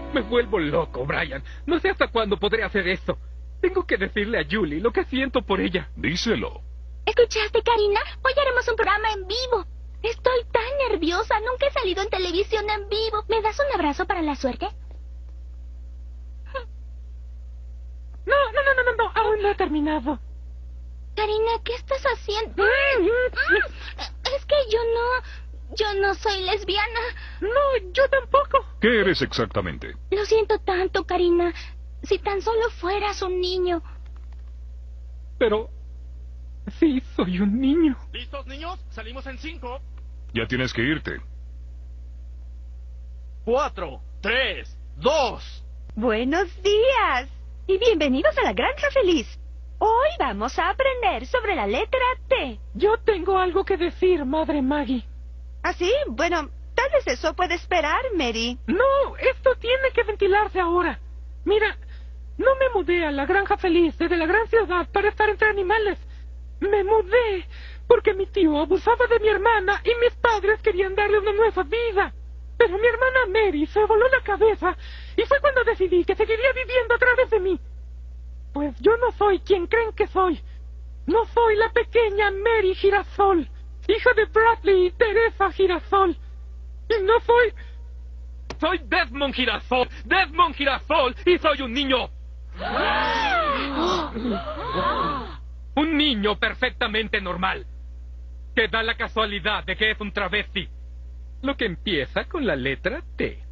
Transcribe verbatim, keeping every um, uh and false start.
Me vuelvo loco, Brian. No sé hasta cuándo podré hacer esto. Tengo que decirle a Julie lo que siento por ella. Díselo. ¿Escuchaste, Karina? Hoy haremos un programa en vivo. Estoy tan nerviosa. Nunca he salido en televisión en vivo. ¿Me das un abrazo para la suerte? No, no, no, no, no, no. Aún no he terminado. Karina, ¿qué estás haciendo? Es que yo no... Yo no soy lesbiana. No, yo tampoco. ¿Qué eres exactamente? Lo siento tanto, Karina. Si tan solo fueras un niño. Pero... sí, soy un niño. ¿Listos, niños? Salimos en cinco. Ya tienes que irte. Cuatro, tres, dos. Buenos días y bienvenidos a la Granja Feliz. Hoy vamos a aprender sobre la letra T. Yo tengo algo que decir, Madre Maggie. ¿Ah, sí? Bueno, tal vez eso puede esperar, Mary. No, esto tiene que ventilarse ahora. Mira, no me mudé a la Granja Feliz desde la gran ciudad para estar entre animales. Me mudé porque mi tío abusaba de mi hermana y mis padres querían darle una nueva vida. Pero mi hermana Mary se voló la cabeza y fue cuando decidí que seguiría viviendo a través de mí. Pues yo no soy quien creen que soy. No soy la pequeña Mary Girasol, hija de Bradley y Teresa Girasol. Y no soy... Soy Desmond Girasol, Desmond Girasol, y soy un niño. Un niño perfectamente normal, que da la casualidad de que es un travesti. Lo que empieza con la letra T.